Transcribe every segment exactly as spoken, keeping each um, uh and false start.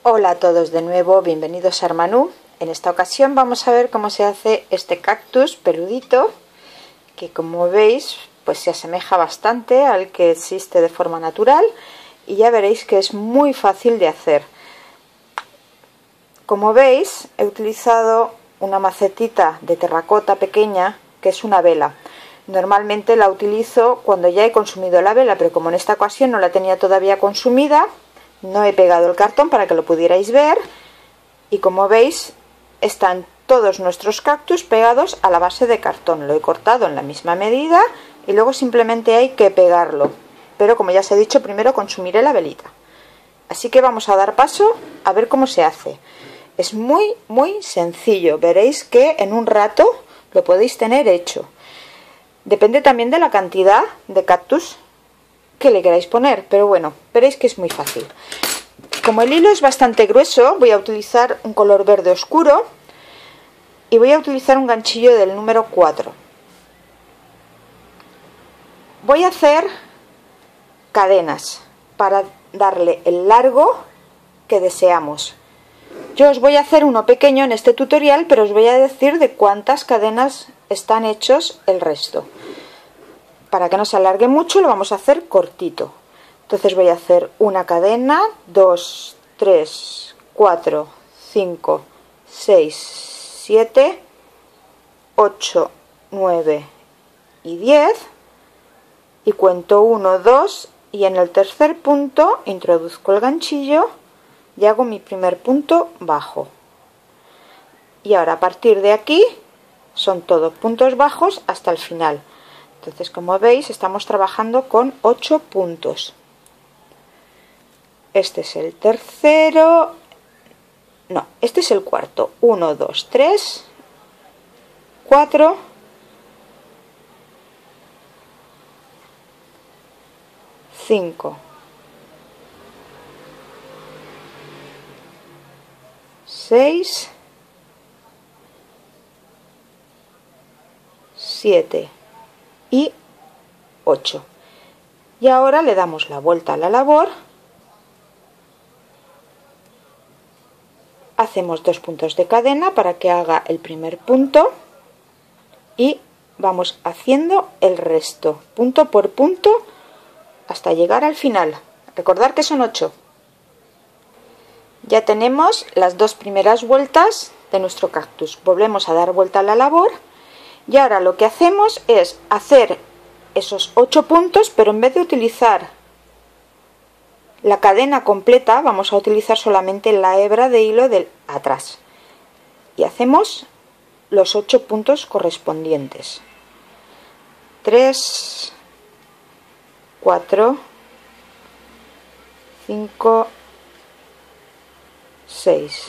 Hola a todos de nuevo, bienvenidos a Armanú. En esta ocasión vamos a ver cómo se hace este cactus peludito, que como veis pues se asemeja bastante al que existe de forma natural y ya veréis que es muy fácil de hacer. Como veis, he utilizado una macetita de terracota pequeña que es una vela. Normalmente la utilizo cuando ya he consumido la vela, pero como en esta ocasión no la tenía todavía consumida, no he pegado el cartón para que lo pudierais ver, y como veis están todos nuestros cactus pegados a la base de cartón. Lo he cortado en la misma medida y luego simplemente hay que pegarlo, pero como ya os he dicho, primero consumiré la velita. Así que vamos a dar paso a ver cómo se hace. Es muy muy sencillo, veréis que en un rato lo podéis tener hecho. Depende también de la cantidad de cactus que le queráis poner, pero bueno, veréis que es muy fácil. Como el hilo es bastante grueso, voy a utilizar un color verde oscuro y voy a utilizar un ganchillo del número cuatro. Voy a hacer cadenas para darle el largo que deseamos. Yo os voy a hacer uno pequeño en este tutorial, pero os voy a decir de cuántas cadenas están hechos el resto. Para que no se alargue mucho lo vamos a hacer cortito. Entonces voy a hacer una cadena, dos, tres, cuatro, cinco, seis, siete, ocho, nueve y diez. Y cuento uno, dos y en el tercer punto introduzco el ganchillo y hago mi primer punto bajo. Y ahora a partir de aquí son todos puntos bajos hasta el final. Entonces, como veis, estamos trabajando con ocho puntos. Este es el tercero. No, este es el cuarto. uno, dos, tres, cuatro, cinco, seis, siete y ocho. Y ahora le damos la vuelta a la labor, hacemos dos puntos de cadena para que haga el primer punto y vamos haciendo el resto punto por punto hasta llegar al final. Recordad que son ocho. Ya tenemos las dos primeras vueltas de nuestro cactus. Volvemos a dar vuelta a la labor y ahora lo que hacemos es hacer esos ocho puntos, pero en vez de utilizar la cadena completa vamos a utilizar solamente la hebra de hilo del atrás y hacemos los ocho puntos correspondientes. Tres, cuatro, cinco, seis,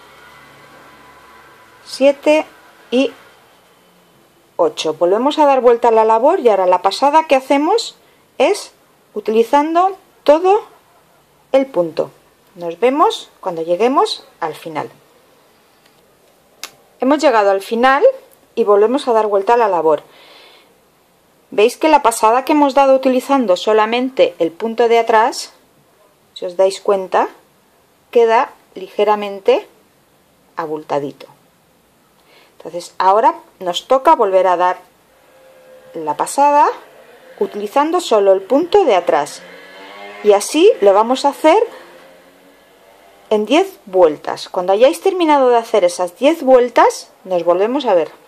siete y ocho. Volvemos a dar vuelta a la labor y ahora la pasada que hacemos es utilizando todo el punto. Nos vemos cuando lleguemos al final. Hemos llegado al final y volvemos a dar vuelta a la labor. Veis que la pasada que hemos dado utilizando solamente el punto de atrás, si os dais cuenta, queda ligeramente abultadito. Entonces ahora nos toca volver a dar la pasada utilizando solo el punto de atrás y así lo vamos a hacer en diez vueltas. Cuando hayáis terminado de hacer esas diez vueltas nos volvemos a ver.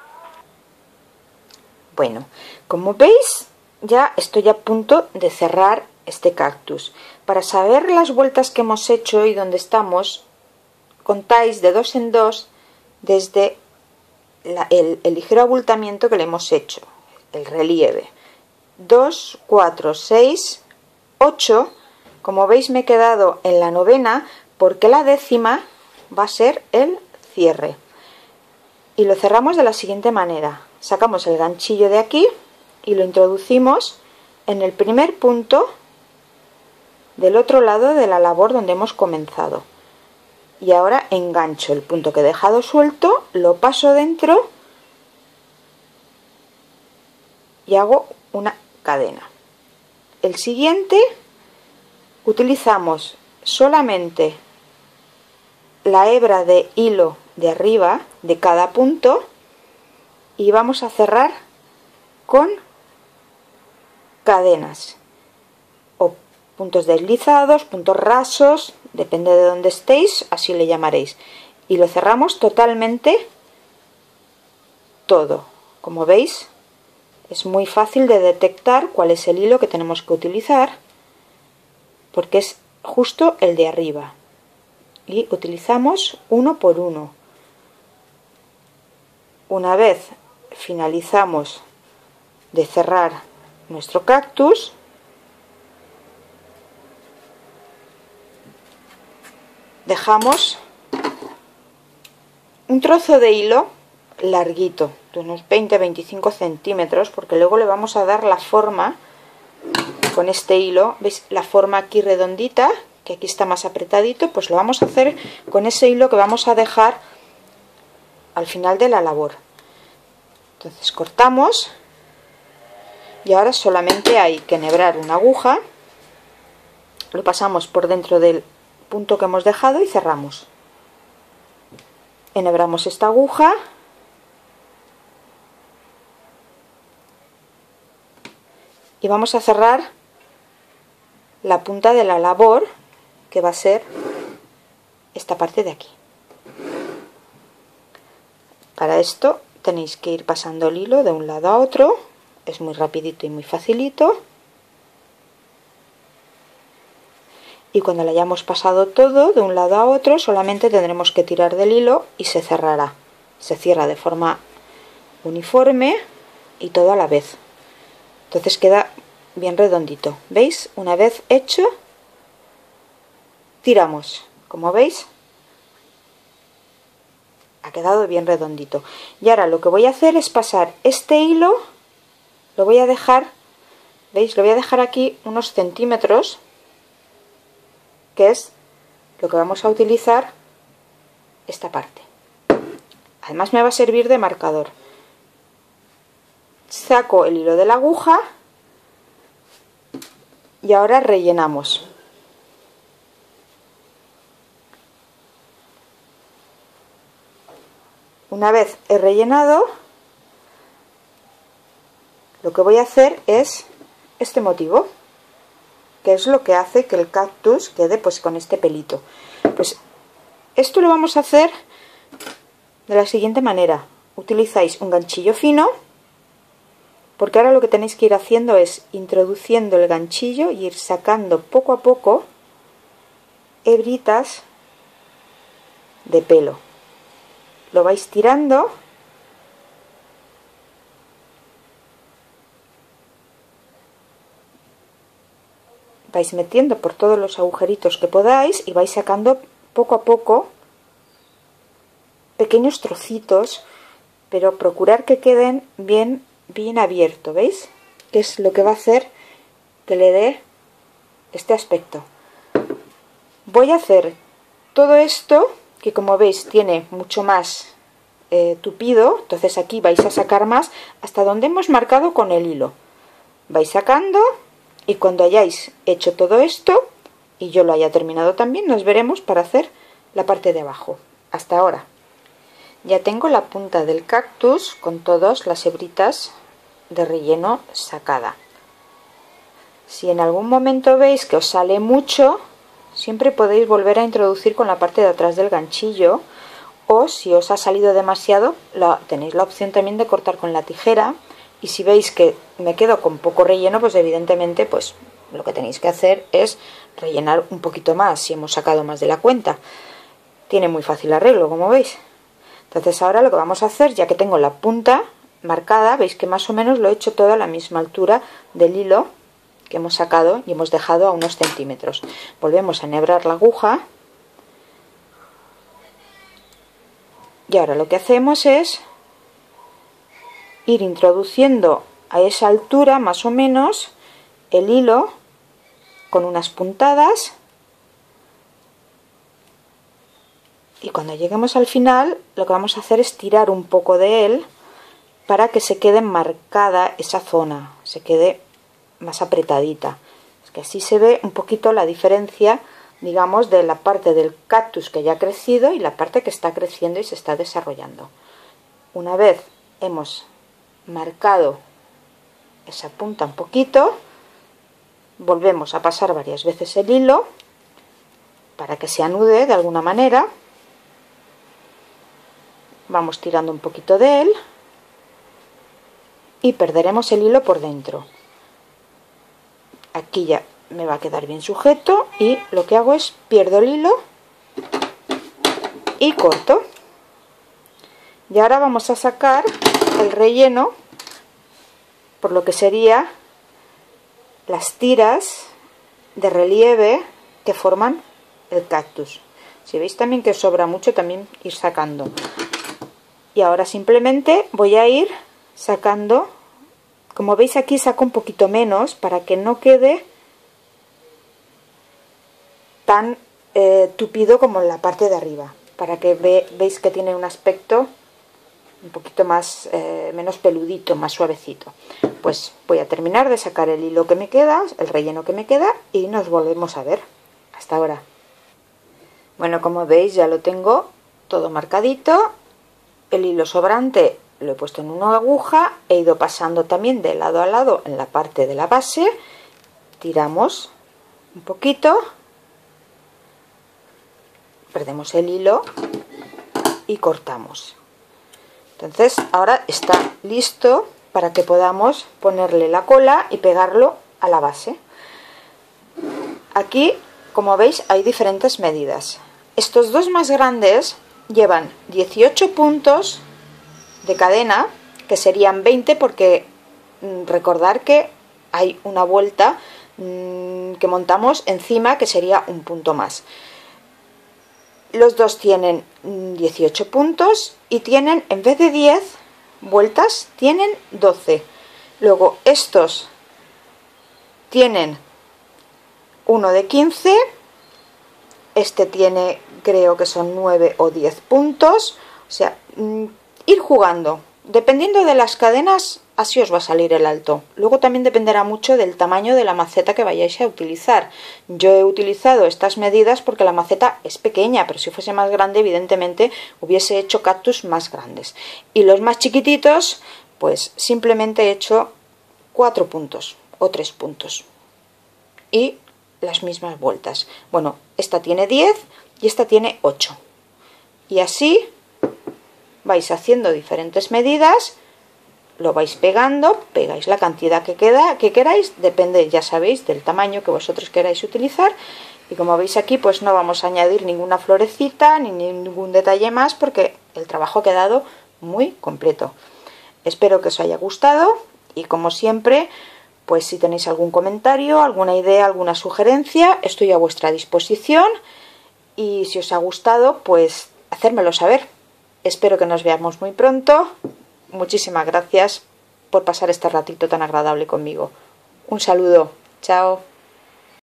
Bueno, como veis ya estoy a punto de cerrar este cactus. Para saber las vueltas que hemos hecho y dónde estamos, contáis de dos en dos desde La, el, el ligero abultamiento que le hemos hecho, el relieve. Dos, cuatro, seis, ocho. Como veis me he quedado en la novena porque la décima va a ser el cierre y lo cerramos de la siguiente manera. Sacamos el ganchillo de aquí y lo introducimos en el primer punto del otro lado de la labor donde hemos comenzado. Y ahora engancho el punto que he dejado suelto, lo paso dentro y hago una cadena. El siguiente utilizamos solamente la hebra de hilo de arriba de cada punto y vamos a cerrar con cadenas o puntos deslizados, puntos rasos, depende de dónde estéis, así le llamaréis, y lo cerramos totalmente todo. Como veis, es muy fácil de detectar cuál es el hilo que tenemos que utilizar porque es justo el de arriba y utilizamos uno por uno. Una vez finalizamos de cerrar nuestro cactus, dejamos un trozo de hilo larguito de unos veinte a veinticinco centímetros porque luego le vamos a dar la forma con este hilo. ¿Veis la forma aquí redondita? Que aquí está más apretadito, pues lo vamos a hacer con ese hilo que vamos a dejar al final de la labor. Entonces cortamos y ahora solamente hay que enhebrar una aguja, lo pasamos por dentro del punto que hemos dejado y cerramos. Enhebramos esta aguja y vamos a cerrar la punta de la labor, que va a ser esta parte de aquí. Para esto tenéis que ir pasando el hilo de un lado a otro, es muy rapidito y muy facilito. Y cuando lo hayamos pasado todo de un lado a otro, solamente tendremos que tirar del hilo y se cerrará. Se cierra de forma uniforme y todo a la vez. Entonces queda bien redondito. ¿Veis? Una vez hecho, tiramos. Como veis, ha quedado bien redondito. Y ahora lo que voy a hacer es pasar este hilo, lo voy a dejar, ¿veis? Lo voy a dejar aquí unos centímetros, que es lo que vamos a utilizar esta parte. Además me va a servir de marcador. Saco el hilo de la aguja y ahora rellenamos. Una vez he rellenado, lo que voy a hacer es este motivo, que es lo que hace que el cactus quede pues con este pelito. Pues esto lo vamos a hacer de la siguiente manera. Utilizáis un ganchillo fino, porque ahora lo que tenéis que ir haciendo es introduciendo el ganchillo y ir sacando poco a poco hebritas de pelo. Lo vais tirando vais metiendo por todos los agujeritos que podáis y vais sacando poco a poco pequeños trocitos, pero procurar que queden bien bien abierto, ¿veis? Que es lo que va a hacer que le dé este aspecto. Voy a hacer todo esto, que como veis tiene mucho más eh, tupido, entonces aquí vais a sacar más hasta donde hemos marcado con el hilo. Vais sacando y cuando hayáis hecho todo esto y yo lo haya terminado también, nos veremos para hacer la parte de abajo. Hasta ahora. Ya tengo la punta del cactus con todas las hebritas de relleno sacada. Si en algún momento veis que os sale mucho, siempre podéis volver a introducir con la parte de atrás del ganchillo, o si os ha salido demasiado, la, tenéis la opción también de cortar con la tijera. Y si veis que me quedo con poco relleno, pues evidentemente pues lo que tenéis que hacer es rellenar un poquito más si hemos sacado más de la cuenta. Tiene muy fácil arreglo, como veis. Entonces ahora lo que vamos a hacer, ya que tengo la punta marcada, veis que más o menos lo he hecho todo a la misma altura del hilo que hemos sacado y hemos dejado a unos centímetros. Volvemos a enhebrar la aguja y ahora lo que hacemos es ir introduciendo a esa altura más o menos el hilo con unas puntadas. Y cuando lleguemos al final, lo que vamos a hacer es tirar un poco de él para que se quede marcada esa zona, se quede más apretadita. Es que así se ve un poquito la diferencia digamos, de la parte del cactus que ya ha crecido y la parte que está creciendo y se está desarrollando. Una vez hemos marcado esa punta un poquito, volvemos a pasar varias veces el hilo para que se anude de alguna manera. Vamos tirando un poquito de él y perderemos el hilo por dentro. Aquí ya me va a quedar bien sujeto y lo que hago es pierdo el hilo y corto. Y ahora vamos a sacar el relleno por lo que sería las tiras de relieve que forman el cactus. Si veis también que sobra mucho, también ir sacando. Y ahora simplemente voy a ir sacando, como veis aquí saco un poquito menos para que no quede tan eh, tupido como en la parte de arriba, para que ve, veis que tiene un aspecto un poquito más eh, menos peludito, más suavecito. Pues voy a terminar de sacar el hilo que me queda, el relleno que me queda, y nos volvemos a ver. Hasta ahora. Bueno, como veis ya lo tengo todo marcadito. El hilo sobrante lo he puesto en una aguja, he ido pasando también de lado a lado en la parte de la base, tiramos un poquito, perdemos el hilo y cortamos. Entonces ahora está listo para que podamos ponerle la cola y pegarlo a la base. Aquí, como veis, hay diferentes medidas. Estos dos más grandes llevan dieciocho puntos de cadena, que serían veinte porque mmm, recordar que hay una vuelta mmm, que montamos encima que sería un punto más. Los dos tienen dieciocho puntos y tienen, en vez de diez vueltas, tienen doce. Luego estos tienen uno de quince, este tiene, creo que son nueve o diez puntos. O sea, ir jugando. Dependiendo de las cadenas, así os va a salir el alto. Luego también dependerá mucho del tamaño de la maceta que vayáis a utilizar. Yo he utilizado estas medidas porque la maceta es pequeña, pero si fuese más grande, evidentemente hubiese hecho cactus más grandes. Y los más chiquititos, pues simplemente he hecho cuatro puntos o tres puntos. Y las mismas vueltas. Bueno, esta tiene diez y esta tiene ocho. Y así vais haciendo diferentes medidas, lo vais pegando, pegáis la cantidad que queda, que queráis, depende, ya sabéis, del tamaño que vosotros queráis utilizar. Y como veis aquí, pues no vamos a añadir ninguna florecita ni ningún detalle más porque el trabajo ha quedado muy completo. Espero que os haya gustado y, como siempre, pues si tenéis algún comentario, alguna idea, alguna sugerencia, estoy a vuestra disposición. Y si os ha gustado, pues hacérmelo saber. Espero que nos veamos muy pronto. Muchísimas gracias por pasar este ratito tan agradable conmigo. Un saludo. Chao.